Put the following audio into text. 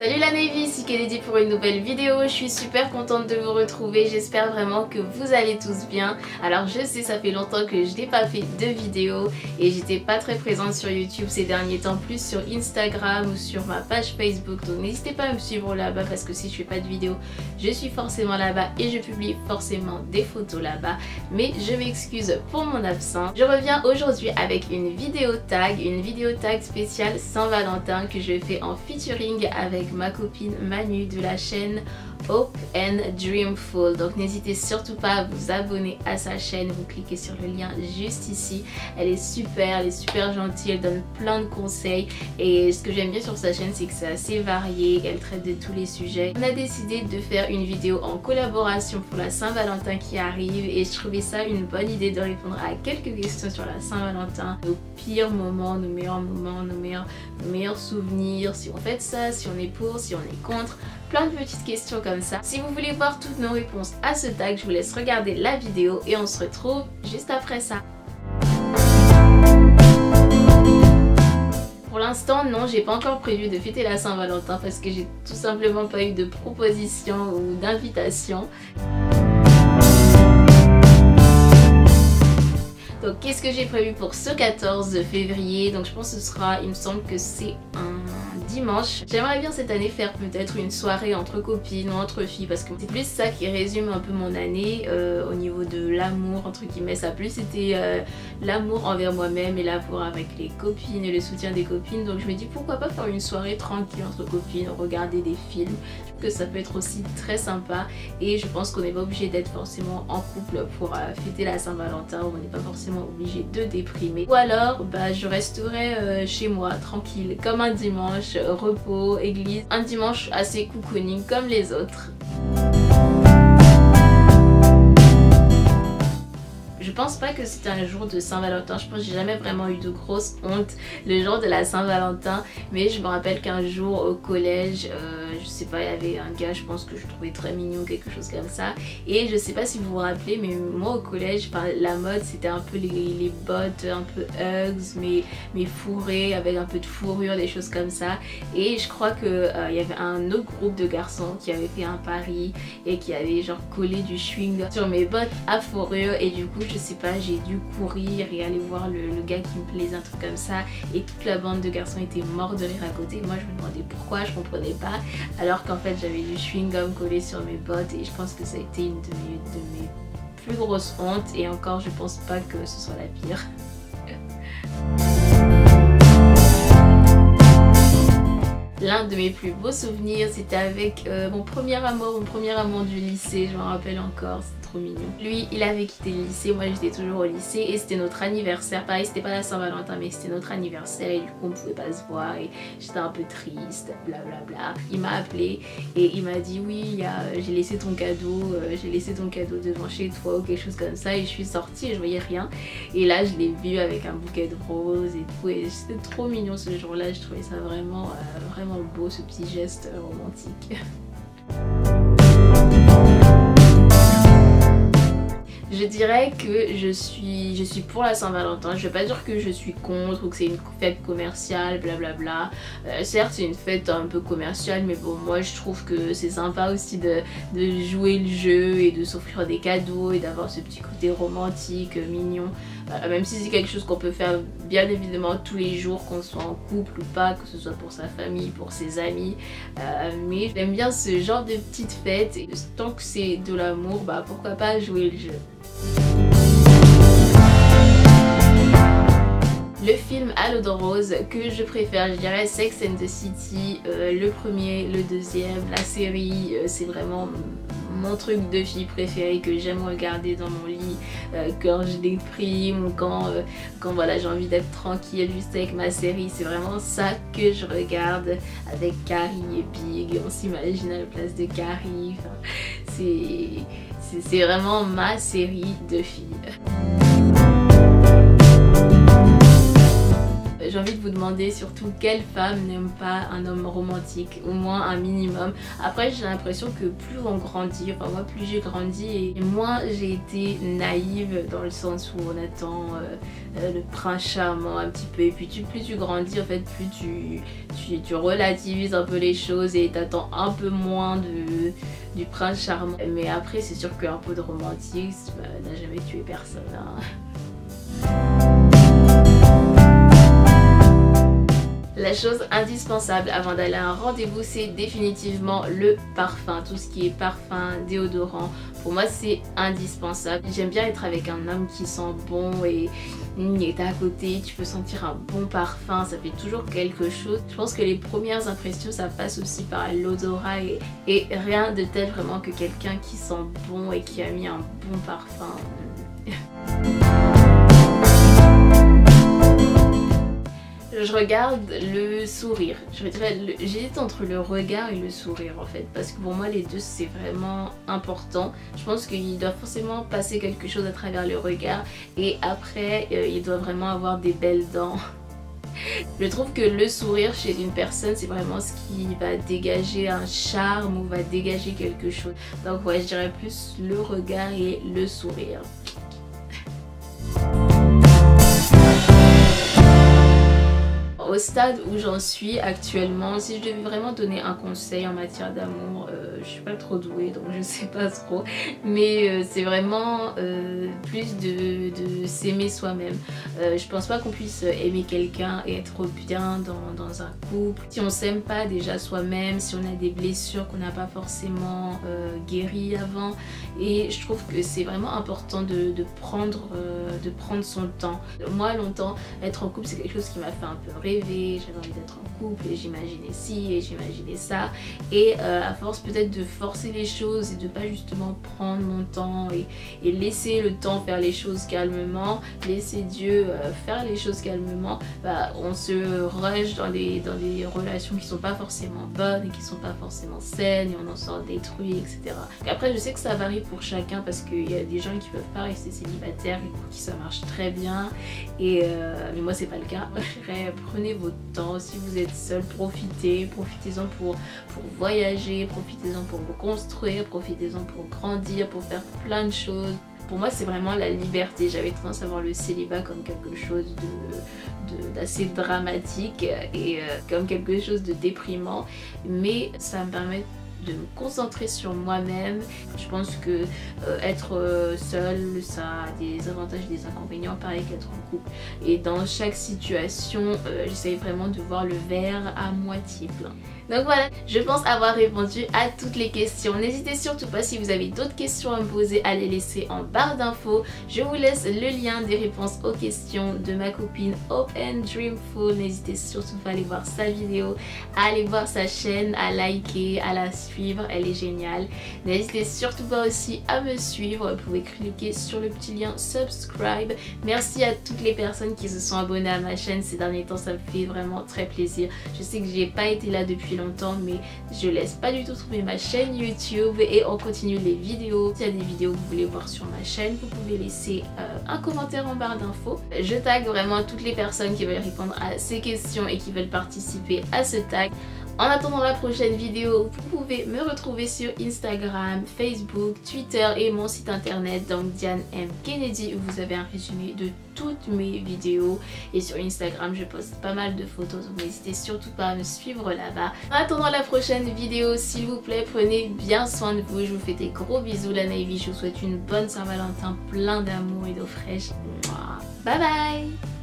Salut la Navy, c'est Kennedy pour une nouvelle vidéo. Je suis super contente de vous retrouver, j'espère vraiment que vous allez tous bien. Alors je sais, ça fait longtemps que je n'ai pas fait de vidéo et j'étais pas très présente sur YouTube ces derniers temps, plus sur Instagram ou sur ma page Facebook. Donc n'hésitez pas à me suivre là-bas parce que si je fais pas de vidéo, je suis forcément là-bas et je publie forcément des photos là-bas. Mais je m'excuse pour mon absence. Je reviens aujourd'hui avec une vidéo tag spéciale Saint-Valentin que je fais en featuring avec ma copine Manu de la chaîne Hope and Dreamful. Donc n'hésitez surtout pas à vous abonner à sa chaîne, vous cliquez sur le lien juste ici. Elle est super gentille, elle donne plein de conseils et ce que j'aime bien sur sa chaîne c'est que c'est assez varié, elle traite de tous les sujets. On a décidé de faire une vidéo en collaboration pour la Saint-Valentin qui arrive et je trouvais ça une bonne idée de répondre à quelques questions sur la Saint-Valentin, nos pires moments, nos meilleurs souvenirs, si on fait ça, si on est pour, si on est contre, plein de petites questions comme ça. Si vous voulez voir toutes nos réponses à ce tag, je vous laisse regarder la vidéo et on se retrouve juste après ça. Pour l'instant, non, j'ai pas encore prévu de fêter la Saint-Valentin parce que j'ai tout simplement pas eu de proposition ou d'invitation. Donc qu'est-ce que j'ai prévu pour ce 14 février? Donc je pense que ce sera, il me semble que c'est un dimanche. J'aimerais bien cette année faire peut-être une soirée entre copines ou entre filles parce que c'est plus ça qui résume un peu mon année au niveau de l'amour entre guillemets. Ça a plus été l'amour envers moi-même et l'amour avec les copines et le soutien des copines. Donc je me dis pourquoi pas faire une soirée tranquille entre copines, regarder des films. Je trouve que ça peut être aussi très sympa et je pense qu'on n'est pas obligé d'être forcément en couple pour fêter la Saint-Valentin. On n'est pas forcément obligé de déprimer. Ou alors je resterai chez moi tranquille comme un dimanche, repos, église, un dimanche assez cocooning comme les autres. Je pense pas que c'était un jour de Saint-Valentin, je pense que j'ai jamais vraiment eu de grosse honte le jour de la Saint-Valentin, mais je me rappelle qu'un jour au collège, je sais pas, il y avait un gars, je pense que je trouvais très mignon, quelque chose comme ça, et je sais pas si vous vous rappelez, mais moi au collège, la mode c'était un peu les bottes un peu Uggs, mais fourrées avec un peu de fourrure, des choses comme ça, et je crois que il y avait un autre groupe de garçons qui avait fait un pari et qui avait genre collé du chewing-gum sur mes bottes à fourrure, et du coup je sais pas, j'ai dû courir et aller voir le gars qui me plaisait, un truc comme ça, et toute la bande de garçons était morts de rire à côté. Moi je me demandais pourquoi, je comprenais pas, alors qu'en fait j'avais du chewing-gum collé sur mes bottes et je pense que ça a été une de mes plus grosses hontes, et encore je pense pas que ce soit la pire. L'un de mes plus beaux souvenirs, c'était avec mon premier amour du lycée, je m'en rappelle encore, c'est trop mignon. Lui, il avait quitté le lycée, moi j'étais toujours au lycée et c'était notre anniversaire. Pareil, c'était pas la Saint-Valentin mais c'était notre anniversaire et du coup on pouvait pas se voir et j'étais un peu triste, blablabla. Il m'a appelé et il m'a dit oui, j'ai laissé ton cadeau devant chez toi ou quelque chose comme ça, et je suis sortie et je voyais rien. Et là je l'ai vu avec un bouquet de roses et tout, et c'était trop mignon ce jour-là, je trouvais ça vraiment beau, ce petit geste romantique. Je dirais que je suis pour la Saint-Valentin. Je vais pas dire que je suis contre ou que c'est une fête commerciale, blablabla. Certes c'est une fête un peu commerciale, mais bon, moi je trouve que c'est sympa aussi de jouer le jeu et de s'offrir des cadeaux et d'avoir ce petit côté romantique, mignon. Même si c'est quelque chose qu'on peut faire bien évidemment tous les jours, qu'on soit en couple ou pas, que ce soit pour sa famille, pour ses amis, mais j'aime bien ce genre de petites fêtes et tant que c'est de l'amour, pourquoi pas jouer le jeu. Le film à l'eau de rose que je préfère, je dirais Sex and the City, le premier, le deuxième, la série, c'est vraiment mon truc de fille préféré que j'aime regarder dans mon lit quand je déprime ou quand voilà, j'ai envie d'être tranquille juste avec ma série. C'est vraiment ça que je regarde avec Carrie et Big, on s'imagine à la place de Carrie. Enfin, c'est vraiment ma série de filles. j'ai envie de vous demander surtout quelle femme n'aime pas un homme romantique, au moins un minimum. Après j'ai l'impression que plus on grandit, enfin moi plus j'ai grandi et moins j'ai été naïve dans le sens où on attend le prince charmant un petit peu, et puis plus tu grandis en fait, plus tu relativises un peu les choses et t'attends un peu moins du prince charmant. Mais après c'est sûr qu'un peu de romantisme n'a jamais tué personne, hein. La chose indispensable avant d'aller à un rendez-vous, c'est définitivement le parfum. Tout ce qui est parfum, déodorant, pour moi c'est indispensable. J'aime bien être avec un homme qui sent bon et t'es à côté, tu peux sentir un bon parfum, ça fait toujours quelque chose. Je pense que les premières impressions ça passe aussi par l'odorat et rien de tel vraiment que quelqu'un qui sent bon et qui a mis un bon parfum. Je regarde le sourire. J'hésite entre le regard et le sourire en fait, parce que pour moi les deux c'est vraiment important. Je pense qu'il doit forcément passer quelque chose à travers le regard et après il doit vraiment avoir des belles dents. Je trouve que le sourire chez une personne c'est vraiment ce qui va dégager un charme ou va dégager quelque chose. Donc ouais, je dirais plus le regard et le sourire. Au stade où j'en suis actuellement, si je devais vraiment donner un conseil en matière d'amour, je suis pas trop douée donc je sais pas trop, mais c'est vraiment plus de s'aimer soi-même. Je pense pas qu'on puisse aimer quelqu'un et être bien dans un couple si on s'aime pas déjà soi-même, si on a des blessures qu'on n'a pas forcément guéries avant, et je trouve que c'est vraiment important de prendre son temps. Moi longtemps être en couple c'est quelque chose qui m'a fait un peu rêver. J'avais envie d'être en couple et j'imaginais ci et j'imaginais ça, et à force peut-être de forcer les choses et de pas justement prendre mon temps et laisser le temps faire les choses calmement, laisser Dieu faire les choses calmement, on se rush dans des relations qui sont pas forcément bonnes et qui sont pas forcément saines et on en sort détruit, etc. Et après je sais que ça varie pour chacun parce qu'il y a des gens qui peuvent pas rester célibataires et pour qui ça marche très bien, et mais moi c'est pas le cas. Prenez votre temps, si vous êtes seul, profitez-en pour voyager, profitez-en pour vous construire, profitez-en pour grandir, pour faire plein de choses. Pour moi c'est vraiment la liberté. J'avais tendance à voir le célibat comme quelque chose d'assez dramatique et comme quelque chose de déprimant, mais ça me permet de me concentrer sur moi-même. Je pense que être seule ça a des avantages et des inconvénients pareil qu'être en couple, et dans chaque situation j'essaye vraiment de voir le verre à moitié plein. Donc voilà, je pense avoir répondu à toutes les questions. N'hésitez surtout pas, si vous avez d'autres questions à me poser, à les laisser en barre d'infos. Je vous laisse le lien des réponses aux questions de ma copine Hope and Dreamful. N'hésitez surtout pas à aller voir sa vidéo, à aller voir sa chaîne, à liker, à la suivre, elle est géniale. N'hésitez surtout pas aussi à me suivre, vous pouvez cliquer sur le petit lien subscribe. Merci à toutes les personnes qui se sont abonnées à ma chaîne ces derniers temps, ça me fait vraiment très plaisir. Je sais que j'ai pas été là depuis longtemps, mais je laisse pas du tout tomber ma chaîne YouTube et on continue les vidéos. S'il y a des vidéos que vous voulez voir sur ma chaîne, vous pouvez laisser un commentaire en barre d'infos. Je tag vraiment toutes les personnes qui veulent répondre à ces questions et qui veulent participer à ce tag. En attendant la prochaine vidéo, vous pouvez me retrouver sur Instagram, Facebook, Twitter et mon site internet, donc Diane M Kennedy, où vous avez un résumé de toutes mes vidéos, et sur Instagram je poste pas mal de photos, donc n'hésitez surtout pas à me suivre là-bas. En attendant la prochaine vidéo, s'il vous plaît, prenez bien soin de vous, je vous fais des gros bisous la Navy, je vous souhaite une bonne Saint-Valentin, plein d'amour et d'eau fraîche. Bye bye.